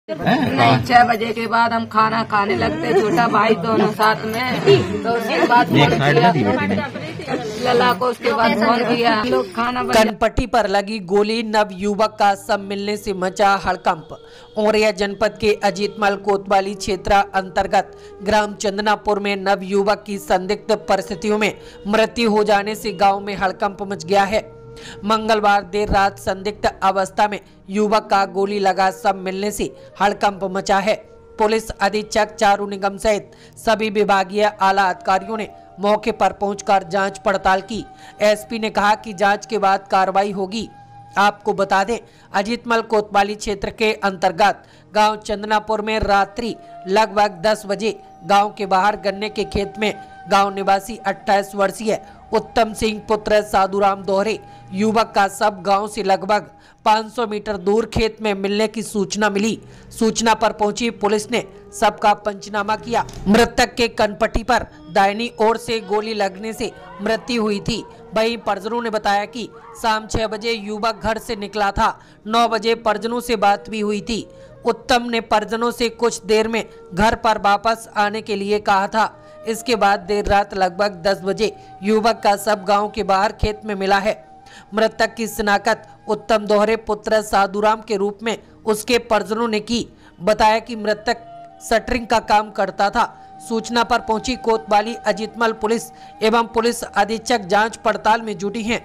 नहीं, 6 बजे के बाद हम खाना खाने लगते, छोटा भाई दोनों साथ में। तो उसके बाद फोन किया लला को, उसके बाद फोन किया, लोग खाना कनपट्टी पर लगी गोली, नव युवक का शव मिलने से मचा हड़कंप। औरैया जनपद के अजीतमल कोतवाली क्षेत्र अंतर्गत ग्राम चंदनापुर में नव युवक की संदिग्ध परिस्थितियों में मृत्यु हो जाने से गांव में हड़कंप मच गया है। मंगलवार देर रात संदिग्ध अवस्था में युवक का गोली लगा शव मिलने से हड़कंप मचा है। पुलिस अधीक्षक चारू निगम सहित सभी विभागीय आला अधिकारियों ने मौके पर पहुंचकर जांच पड़ताल की। एसपी ने कहा कि जांच के बाद कार्रवाई होगी। आपको बता दें, अजीतमल कोतवाली क्षेत्र के अंतर्गत गांव चंदनापुर में रात्रि लगभग 10 बजे गांव के बाहर गन्ने के खेत में गांव निवासी 28 वर्षीय उत्तम सिंह पुत्र साधुराम दोहरे युवक का शव गांव से लगभग 500 मीटर दूर खेत में मिलने की सूचना मिली। सूचना पर पहुंची पुलिस ने शव का पंचनामा किया। मृतक के कनपट्टी पर दाहिनी ओर से गोली लगने से मृत्यु हुई थी। वहीं परिजनों ने बताया कि शाम 6 बजे युवक घर से निकला था। 9 बजे परिजनों से बात भी हुई थी। उत्तम ने परिजनों से कुछ देर में घर पर वापस आने के लिए कहा था। इसके बाद देर रात लगभग 10 बजे युवक का शव गांव के बाहर खेत में मिला है। मृतक की शिनाख्त उत्तम दोहरे पुत्र साधुराम के रूप में उसके परिजनों ने की। बताया कि मृतक शटरिंग का काम करता था। सूचना पर पहुंची कोतवाली अजीतमल पुलिस एवं पुलिस अधीक्षक जांच पड़ताल में जुटी हैं।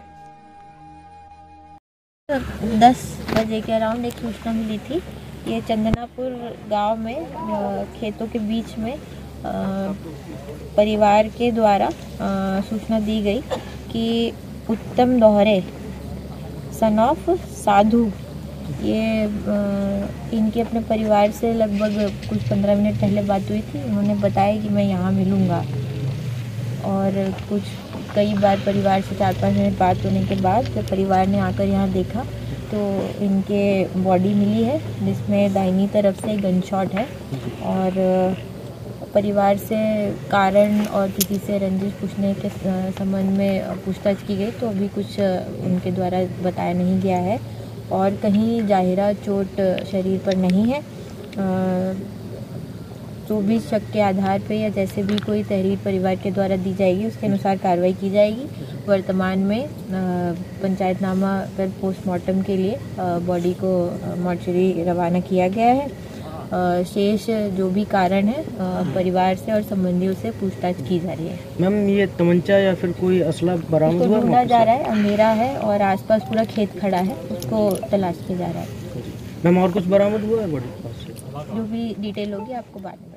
10 बजे के अराउंड एक सूचना मिली थी। ये चंदनापुर गांव में खेतों के बीच में परिवार के द्वारा सूचना दी गई कि उत्तम दोहरे सन ऑफ साधु, ये इनके अपने परिवार से लगभग कुछ 15 मिनट पहले बात हुई थी। उन्होंने बताया कि मैं यहाँ मिलूँगा, और कई बार परिवार से 4-5 मिनट बात होने के बाद जब परिवार ने आकर यहाँ देखा तो इनके बॉडी मिली है, जिसमें दाहिनी तरफ से गन शॉट है। और परिवार से कारण और किसी से रंजिश पूछने के संबंध में पूछताछ की गई तो अभी कुछ उनके द्वारा बताया नहीं गया है, और कहीं जाहिरा चोट शरीर पर नहीं है। जो भी शक के आधार पे या जैसे भी कोई तहरीर परिवार के द्वारा दी जाएगी उसके अनुसार कार्रवाई की जाएगी। वर्तमान में पंचायतनामा कर पोस्टमार्टम के लिए बॉडी को मॉर्चरी रवाना किया गया है। शेष जो भी कारण है परिवार से और संबंधियों से पूछताछ की जा रही है। मैम, ये तमंचा या फिर कोई असला बरामद हुआ? ढूंढा जा रहा है, अंधेरा है और आसपास पूरा खेत खड़ा है, उसको तलाश किया जा रहा है। मैम, और कुछ बरामद हुआ है बॉडी के पास से? जो भी डिटेल होगी आपको बाद में